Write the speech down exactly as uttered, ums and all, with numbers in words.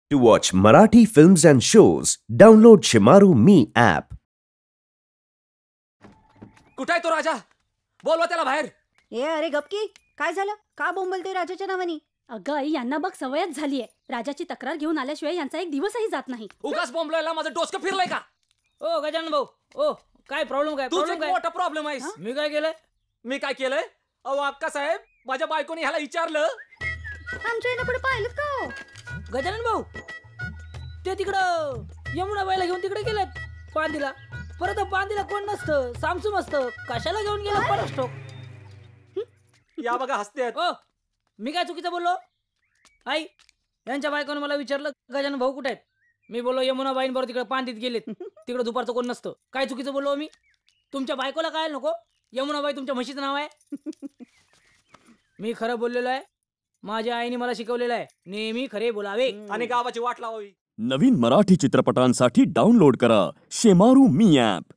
To watch Marathi films and shows, download Shimaru Me app. कुठे आहे तो राजा? बोलवा त्याला बाहेर. ए अरे गपकी, काय झालं? का बोंबलतोय राजाच्या नावानी? अगं आई, यांना बघ सवयच झालीये. राजाची तक्रार घेऊन आल्याशिवाय यांचा एक दिवसही जात नाही. उगाच बोंबलायला माझं डोसकं फिरलंय का? ओ गजानन भाऊ, ओ काय प्रॉब्लेम काय? तूच प्रॉब्लेम एक काय? मोठा प्रॉब्लेम आहेस. मी काय केलंय? मी काय केलंय? अहो अक्का साहेब, माझ्या बायकोने ह्याला विचारलं. आमच्या याला पुढे पाहिलं का हो? गजानन भाऊ ते तिकडं यमुनाबाईला घेऊन तिकडे गेलेत पांदीला. परत पांदीला कोण नसतं, सामसूम असतं. कशाला घेऊन गेलं परत? या बघा हसतेत. ओ मी काय चुकीचं बोललो? आई यांच्या बायकोने मला विचारलं गजानन भाऊ कुठे आहेत. मी बोललो यमुनाबाईंबरोबर तिकडे पांदीत गेलेत. तिकडे दुपारचं कोण नसतं. काय चुकीचं बोललो मी? तुमच्या बायकोला काय नको? यमुनाबाई तुमच्या म्हशीचं नाव आहे. मी खरं बोललेलो आहे. माझ्या आईने मला शिकवलेलं आहे नेहमी खरे बोलावे आणि गावाची वाट लावावी. नवीन मराठी चित्रपटांसाठी डाउनलोड करा शेमारू मी ॲप.